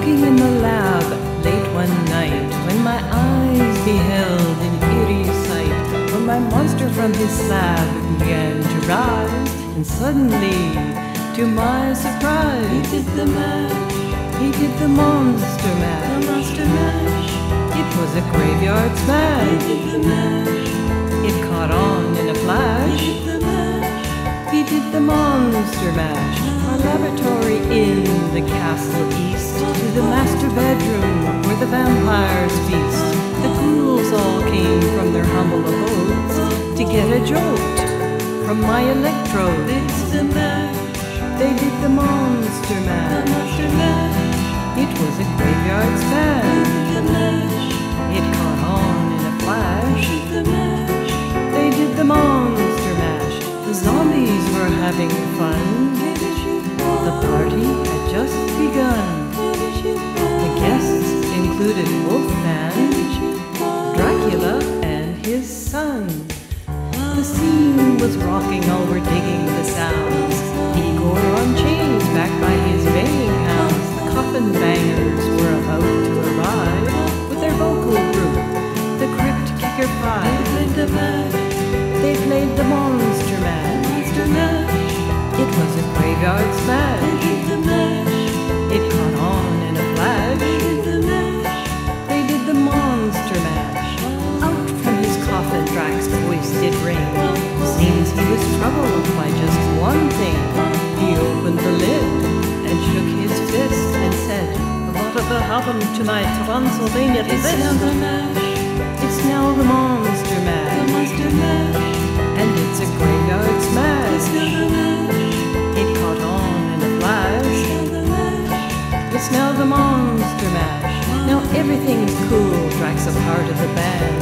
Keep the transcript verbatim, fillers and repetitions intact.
Working in the lab late one night, when my eyes beheld an eerie sight, when my monster from his slab began to rise, and suddenly, to my surprise, He did the mash, he did the monster the mash. monster mash. It was a graveyard He smash. did the mash, It caught on in a he flash. did the mash. He did the monster mash. Our laboratory in the castle east, to the master bedroom where the vampires feast. The ghouls all came from their humble abodes to get a jolt from my electrode. They did the mash, They did the monster the mash. monster mash. It was a graveyard He smash. did the mash, It caught on in a he flash. did the mash. They did the monster mash. The zombies were having fun. Where did you The go? party had just begun. Where did you go? The guests included Where Wolfman, did you go? Dracula, and his son. The scene was rocking, all were digging the sounds. Igor on chains, backed by his baying hounds. The coffin bangers were about to arrive with their vocal group, the Crypt Kicker They Five. played the mash, They played the monster mash. monster mash. It was a graveyard They smash. did the mash, It caught on in a flash. they did the mash. They did the monster mash. Out from his coffin, Drax's voice did ring. Seems he was troubled by just one thing. He opened the lid and shook his fist and said, "Whatever happened to my Transylvania It's fist? now the mash, It's now the monster the mash, monster mash. and it's a graveyard It's smash. now the mash, It caught on in a flash. now the mash. It's now the monster mash. Now everything's cool. Drax a part of the band.